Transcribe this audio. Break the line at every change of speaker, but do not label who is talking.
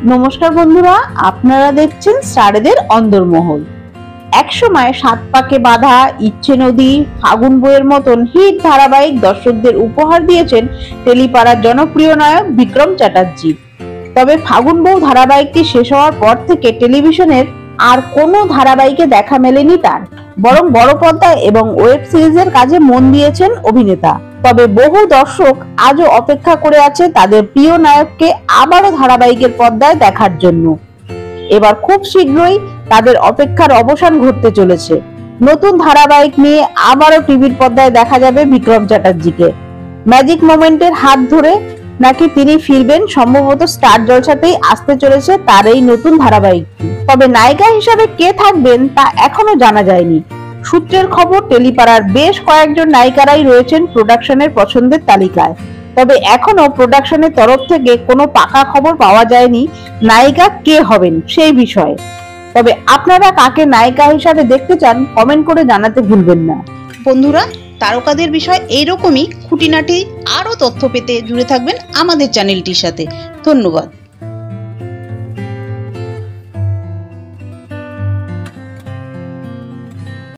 নমস্কার বন্ধুরা, আপনারা দেখছেন স্টারেদের অন্দরমহল। একসময় সাত পাকে বাঁধা, ইচ্ছে নদী, ফাগুন বইয়ের মতন হিট ধারাবাহিক দর্শকদের উপহার দিয়েছেন টেলিপাড়ার জনপ্রিয় নায়ক বিক্রম চ্যাটার্জি। তবে ফাগুন বউ ধারাবাহিকটি শেষ হওয়ার পর থেকে টেলিভিশনের আর কোনো ধারাবাহিকে দেখা মেলেনি তার, বরং বড় পর্দায় এবং ওয়েব সিরিজের কাজে মন দিয়েছেন অভিনেতা। তবে বহু দর্শক আজও অপেক্ষা করে আছে তাদের প্রিয় নায়ককে আবারও ধারাবাহিকের পর্দায় দেখার জন্য। এবার খুব শীঘ্রই তাদের অপেক্ষার অবসান ঘটতে চলেছে। নতুন ধারাবাহিক নিয়ে আবারও টিভির পর্দায় দেখা যাবে বিক্রম চ্যাটার্জিকে। ম্যাজিক মোমেন্টের হাত ধরে নাকি তিনি ফিরবেন, সম্ভবত স্টার জলসাতেই আসতে চলেছে তার এই নতুন ধারাবাহিকটি। তবে নায়িকা হিসাবে কে থাকবেন তা এখনো জানা যায়নি। সূত্রের খবর, টেলিপাড়ার বেশ কয়েকজন নায়িকারাই রয়েছেন প্রোডাকশনের পছন্দের তালিকায়। তবে এখনো প্রোডাকশনের তরফ থেকে কোনো পাকা খবর পাওয়া যায়নি নায়িকা কে হবেন সেই বিষয়ে। তবে আপনারা কাকে নায়িকা হিসাবে দেখতে চান কমেন্ট করে জানাতে ভুলবেন না।
বন্ধুরা, তারকাদের বিষয় এইরকমই খুঁটিনাটি আরও তথ্য পেতে জুড়ে থাকবেন আমাদের চ্যানেলটির সাথে। ধন্যবাদ।